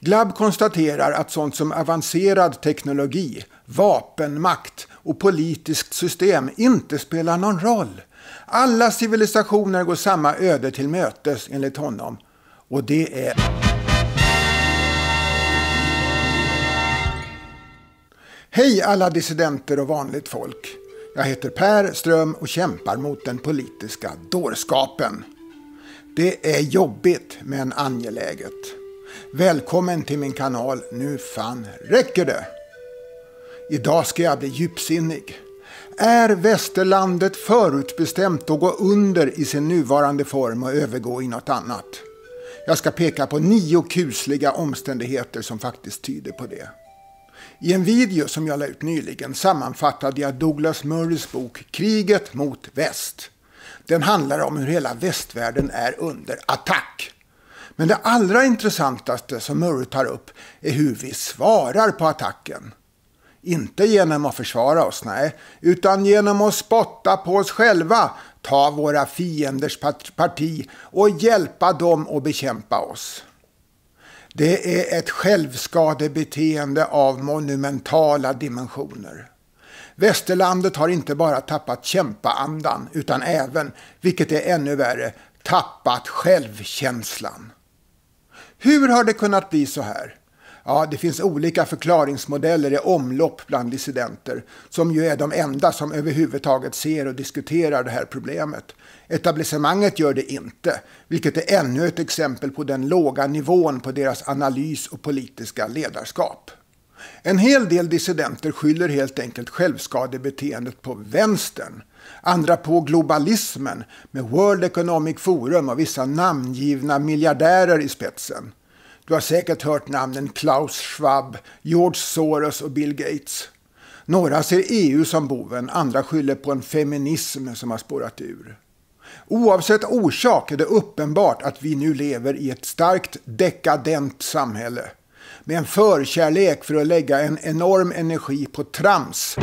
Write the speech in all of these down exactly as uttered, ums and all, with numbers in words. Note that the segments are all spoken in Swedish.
Glabb konstaterar att sånt som avancerad teknologi, vapenmakt och politiskt system inte spelar någon roll. Alla civilisationer går samma öde till mötes enligt honom. Och det är... Hej alla dissidenter och vanligt folk. Jag heter Per Ström och kämpar mot den politiska dårskapen. Det är jobbigt men angeläget. Välkommen till min kanal, nu fan räcker det. Idag ska jag bli djupsinnig. Är västerlandet förutbestämt att gå under i sin nuvarande form och övergå i något annat? Jag ska peka på nio kusliga omständigheter som faktiskt tyder på det. I en video som jag la ut nyligen sammanfattade jag Douglas Murrays bok Kriget mot väst. Den handlar om hur hela västvärlden är under attack. Men det allra intressantaste som Murray tar upp är hur vi svarar på attacken. Inte genom att försvara oss, nej, utan genom att spotta på oss själva, ta våra fienders parti och hjälpa dem att bekämpa oss. Det är ett självskadebeteende av monumentala dimensioner. Västerlandet har inte bara tappat kämpaandan utan även, vilket är ännu värre, tappat självkänslan. Hur har det kunnat bli så här? Ja, det finns olika förklaringsmodeller i omlopp bland dissidenter, som ju är de enda som överhuvudtaget ser och diskuterar det här problemet. Etablissemanget gör det inte, vilket är ännu ett exempel på den låga nivån på deras analys och politiska ledarskap. En hel del dissidenter skyller helt enkelt självskadebeteendet på vänstern, andra på globalismen med World Economic Forum och vissa namngivna miljardärer i spetsen. Du har säkert hört namnen Klaus Schwab, George Soros och Bill Gates. Några ser E U som boven, andra skyller på en feminism som har spårat ur. Oavsett orsak är det uppenbart att vi nu lever i ett starkt dekadent samhälle med en förkärlek för att lägga en enorm energi på trams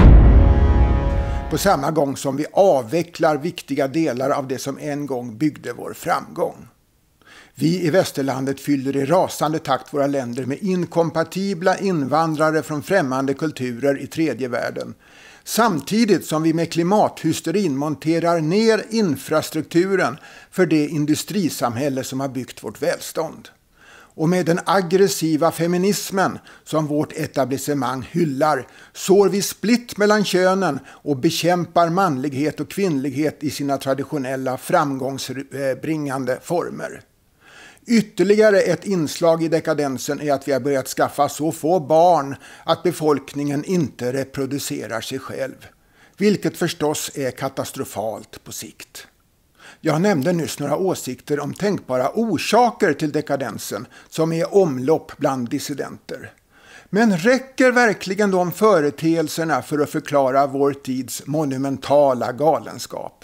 på samma gång som vi avvecklar viktiga delar av det som en gång byggde vår framgång. Vi i västerlandet fyller i rasande takt våra länder med inkompatibla invandrare från främmande kulturer i tredje världen. Samtidigt som vi med klimathysterin monterar ner infrastrukturen för det industrisamhälle som har byggt vårt välstånd. Och med den aggressiva feminismen som vårt etablissemang hyllar sår vi splitt mellan könen och bekämpar manlighet och kvinnlighet i sina traditionella framgångsbringande former. Ytterligare ett inslag i dekadensen är att vi har börjat skaffa så få barn att befolkningen inte reproducerar sig själv. Vilket förstås är katastrofalt på sikt. Jag nämnde nyss några åsikter om tänkbara orsaker till dekadensen som är omlopp bland dissidenter. Men räcker verkligen de företeelserna för att förklara vår tids monumentala galenskap?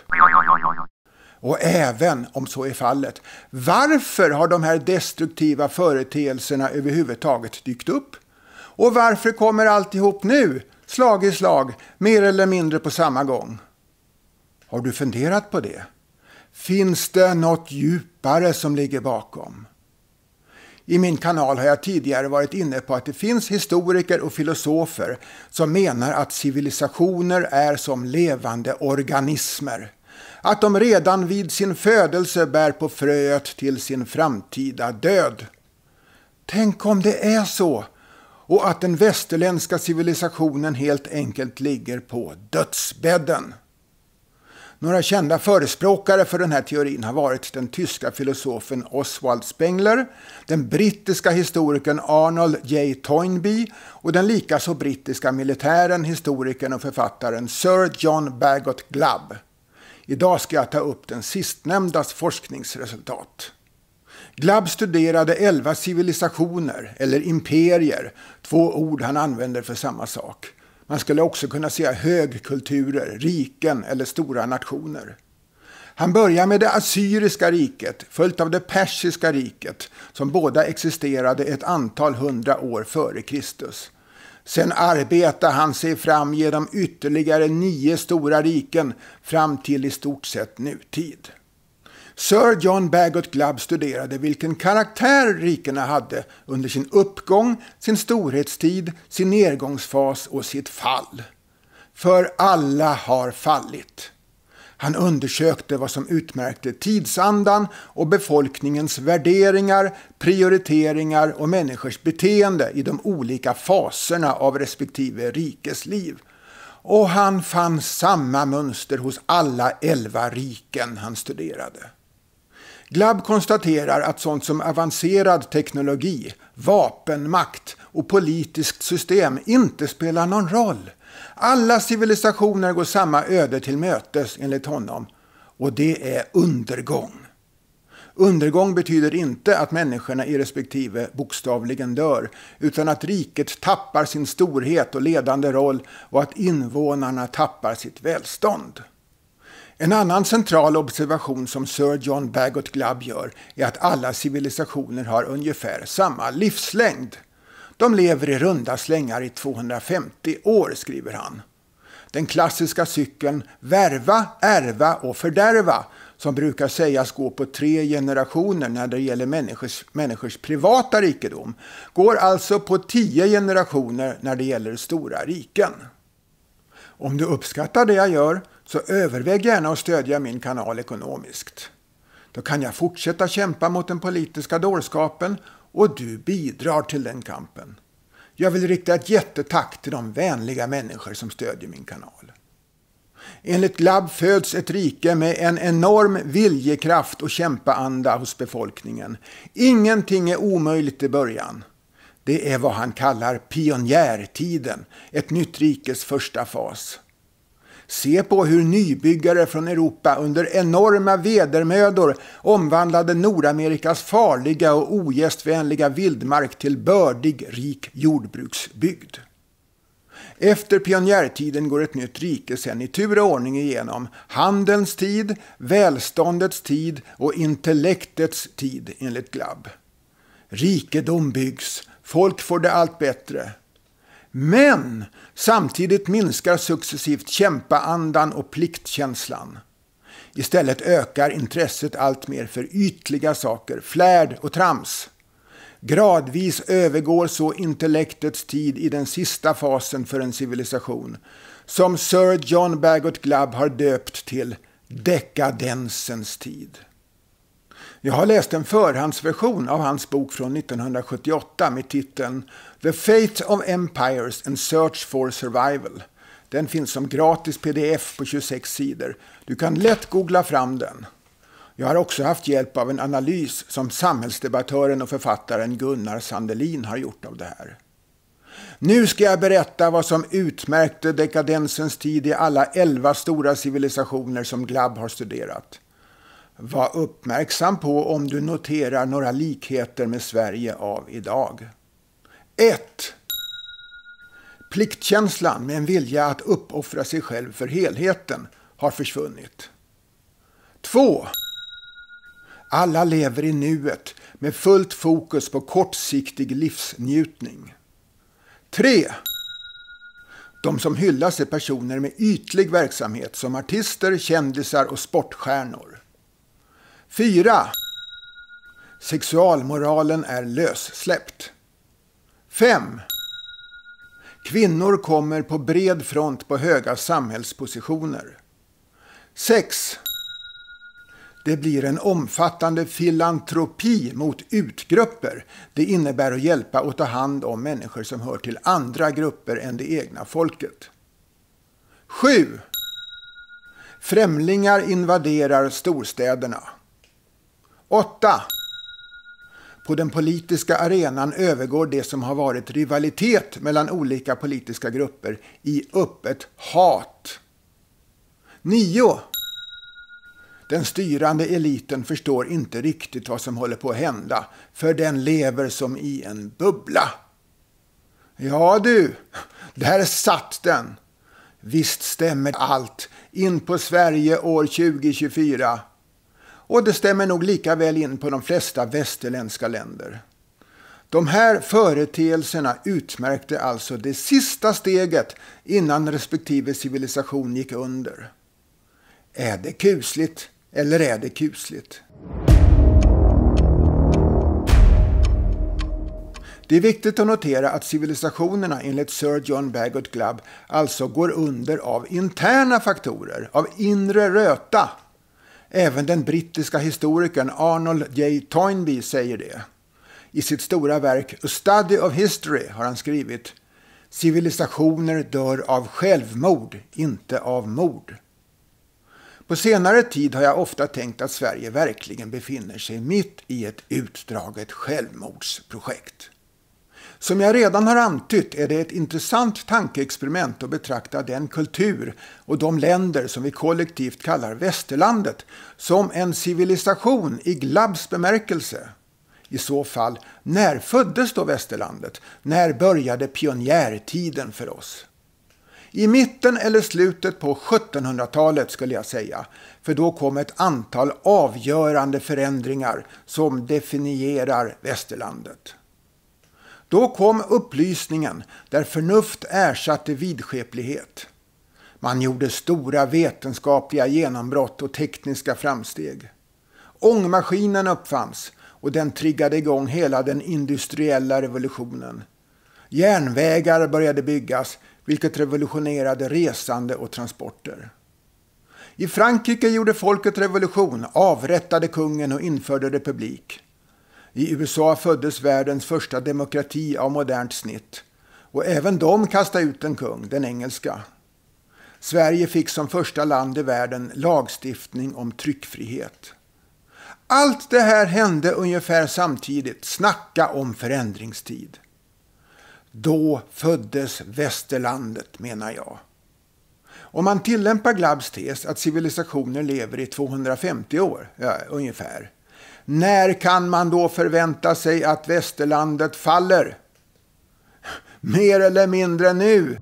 Och även om så är fallet, varför har de här destruktiva företeelserna överhuvudtaget dykt upp? Och varför kommer alltihop nu, slag i slag, mer eller mindre på samma gång? Har du funderat på det? Finns det något djupare som ligger bakom? I min kanal har jag tidigare varit inne på att det finns historiker och filosofer som menar att civilisationer är som levande organismer. Att de redan vid sin födelse bär på fröet till sin framtida död. Tänk om det är så, och att den västerländska civilisationen helt enkelt ligger på dödsbädden. Några kända förespråkare för den här teorin har varit den tyska filosofen Oswald Spengler, den brittiska historikern Arnold J. Toynbee och den likaså brittiska militären, historikern och författaren Sir John Bagot Glabb. Idag ska jag ta upp den sistnämndas forskningsresultat. Glabb studerade elva civilisationer, eller imperier, två ord han använder för samma sak. Man skulle också kunna säga högkulturer, riken eller stora nationer. Han börjar med det assyriska riket, följt av det persiska riket, som båda existerade ett antal hundra år före Kristus. Sen arbetar han sig fram genom ytterligare nio stora riken fram till i stort sett nutid. Sir John Bagot Glubb studerade vilken karaktär rikena hade under sin uppgång, sin storhetstid, sin nedgångsfas och sitt fall. För alla har fallit. Han undersökte vad som utmärkte tidsandan och befolkningens värderingar, prioriteringar och människors beteende i de olika faserna av respektive rikes liv. Och han fann samma mönster hos alla elva riken han studerade. Glubb konstaterar att sånt som avancerad teknologi, vapenmakt och politiskt system inte spelar någon roll. Alla civilisationer går samma öde till mötes enligt honom, och det är undergång. Undergång betyder inte att människorna i respektive bokstavligen dör, utan att riket tappar sin storhet och ledande roll och att invånarna tappar sitt välstånd. En annan central observation som Sir John Bagot Glubb gör är att alla civilisationer har ungefär samma livslängd. De lever i runda slängar i tvåhundrafemtio år, skriver han. Den klassiska cykeln värva, ärva och fördärva, som brukar sägas gå på tre generationer när det gäller människors, människors privata rikedom, går alltså på tio generationer när det gäller stora riken. Om du uppskattar det jag gör, så överväg gärna att stödja min kanal ekonomiskt. Då kan jag fortsätta kämpa mot den politiska dårskapen och du bidrar till den kampen. Jag vill rikta ett jättetack till de vänliga människor som stödjer min kanal. Enligt Glubb föds ett rike med en enorm viljekraft och kämpaanda hos befolkningen. Ingenting är omöjligt i början. Det är vad han kallar pionjärtiden, ett nytt rikes första fas. Se på hur nybyggare från Europa under enorma vedermödor omvandlade Nordamerikas farliga och ogästvänliga vildmark till bördig, rik jordbruksbygd. Efter pionjärtiden går ett nytt rike sedan i tur och ordning igenom handelns tid, välståndets tid och intellektets tid enligt Glubb. Rikedom byggs, folk får det allt bättre. Men samtidigt minskar successivt kämpaandan och pliktkänslan. Istället ökar intresset allt mer för ytliga saker, flärd och trams. Gradvis övergår så intellektets tid i den sista fasen för en civilisation, som Sir John Bagot Glubb har döpt till dekadensens tid. Jag har läst en förhandsversion av hans bok från nittonhundrasjuttioåtta med titeln The Fate of Empires and Search for Survival. Den finns som gratis pdf på tjugosex sidor. Du kan lätt googla fram den. Jag har också haft hjälp av en analys som samhällsdebattören och författaren Gunnar Sandelin har gjort av det här. Nu ska jag berätta vad som utmärkte dekadensens tid i alla elva stora civilisationer som Glubb har studerat. Var uppmärksam på om du noterar några likheter med Sverige av idag. ett. Pliktkänslan med en vilja att uppoffra sig själv för helheten har försvunnit. två. Alla lever i nuet med fullt fokus på kortsiktig livsnjutning. tre. De som hyllas är personer med ytlig verksamhet som artister, kändisar och sportstjärnor. fyra. Sexualmoralen är lössläppt. fem. Kvinnor kommer på bred front på höga samhällspositioner. sex. Det blir en omfattande filantropi mot utgrupper. Det innebär att hjälpa och ta hand om människor som hör till andra grupper än det egna folket. sju. Främlingar invaderar storstäderna. åtta. På den politiska arenan övergår det som har varit rivalitet mellan olika politiska grupper i öppet hat. nio. Den styrande eliten förstår inte riktigt vad som håller på att hända, för den lever som i en bubbla. Ja du, där satt den. Visst stämmer allt in på Sverige år tjugo tjugofyra. Och det stämmer nog lika väl in på de flesta västerländska länder. De här företeelserna utmärkte alltså det sista steget innan respektive civilisation gick under. Är det kusligt Eller är det kusligt? Det är viktigt att notera att civilisationerna enligt Sir John Bagot Glubb alltså går under av interna faktorer, av inre röta. Även den brittiska historikern Arnold J. Toynbee säger det. I sitt stora verk A Study of History har han skrivit: civilisationer dör av självmord, inte av mord. På senare tid har jag ofta tänkt att Sverige verkligen befinner sig mitt i ett utdraget självmordsprojekt. Som jag redan har antytt är det ett intressant tankeexperiment att betrakta den kultur och de länder som vi kollektivt kallar västerlandet som en civilisation i Glubbs bemärkelse. I så fall, när föddes då västerlandet? När började pionjärtiden för oss? I mitten eller slutet på sjuttonhundratalet skulle jag säga, för då kom ett antal avgörande förändringar som definierar västerlandet. Då kom upplysningen där förnuft ersatte vidskeplighet. Man gjorde stora vetenskapliga genombrott och tekniska framsteg. Ångmaskinen uppfanns och den triggade igång hela den industriella revolutionen. Järnvägar började byggas, vilket revolutionerade resande och transporter. I Frankrike gjorde folket revolution, avrättade kungen och införde republik. I U S A föddes världens första demokrati av modernt snitt. Och även de kastade ut en kung, den engelska. Sverige fick som första land i världen lagstiftning om tryckfrihet. Allt det här hände ungefär samtidigt. Snacka om förändringstid. Då föddes västerlandet, menar jag. Om man tillämpar Glubbs tes att civilisationer lever i tvåhundrafemtio år, ja, ungefär. När kan man då förvänta sig att västerlandet faller? Mer eller mindre nu.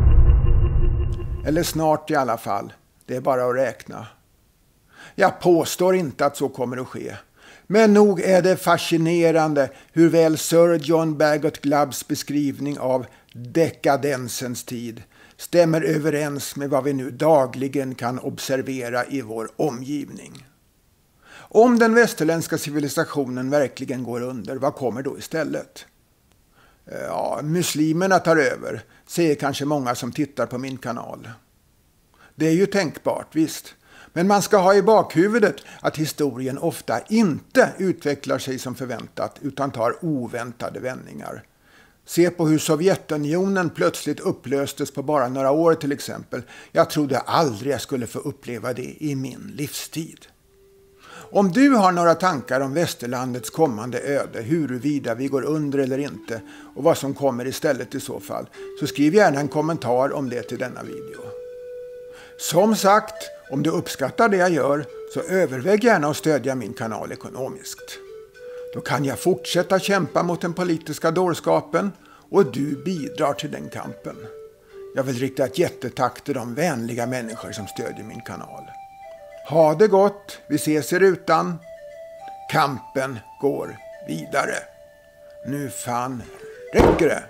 Eller snart i alla fall. Det är bara att räkna. Jag påstår inte att så kommer att ske. Men nog är det fascinerande hur väl Sir John Bagot Glubbs beskrivning av dekadensens tid stämmer överens med vad vi nu dagligen kan observera i vår omgivning. Om den västerländska civilisationen verkligen går under, vad kommer då istället? Ja, muslimerna tar över, säger kanske många som tittar på min kanal. Det är ju tänkbart, visst. Men man ska ha i bakhuvudet att historien ofta inte utvecklar sig som förväntat utan tar oväntade vändningar. Se på hur Sovjetunionen plötsligt upplöstes på bara några år till exempel. Jag trodde aldrig jag skulle få uppleva det i min livstid. Om du har några tankar om västerlandets kommande öde, huruvida vi går under eller inte och vad som kommer istället i så fall, så skriv gärna en kommentar om det till denna video. Som sagt, om du uppskattar det jag gör så överväg gärna att stödja min kanal ekonomiskt. Då kan jag fortsätta kämpa mot den politiska dårskapen och du bidrar till den kampen. Jag vill rikta ett jättetack till de vänliga människor som stödjer min kanal. Ha det gott, vi ses i rutan. Kampen går vidare. Nu fan räcker det.